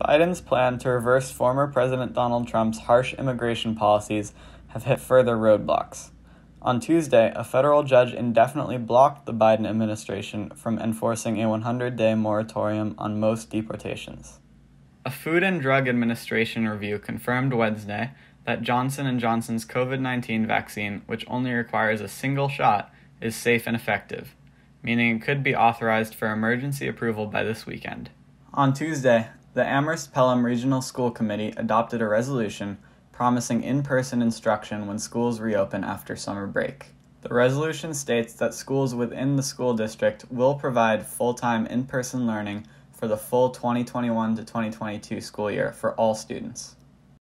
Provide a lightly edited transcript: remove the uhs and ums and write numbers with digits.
Biden's plan to reverse former President Donald Trump's harsh immigration policies have hit further roadblocks. On Tuesday, a federal judge indefinitely blocked the Biden administration from enforcing a 100-day moratorium on most deportations. A Food and Drug Administration review confirmed Wednesday that Johnson & Johnson's COVID-19 vaccine, which only requires a single shot, is safe and effective, meaning it could be authorized for emergency approval by this weekend. On Tuesday, the Amherst Pelham Regional School Committee adopted a resolution promising in-person instruction when schools reopen after summer break. The resolution states that schools within the school district will provide full-time in-person learning for the full 2021 to 2022 school year for all students.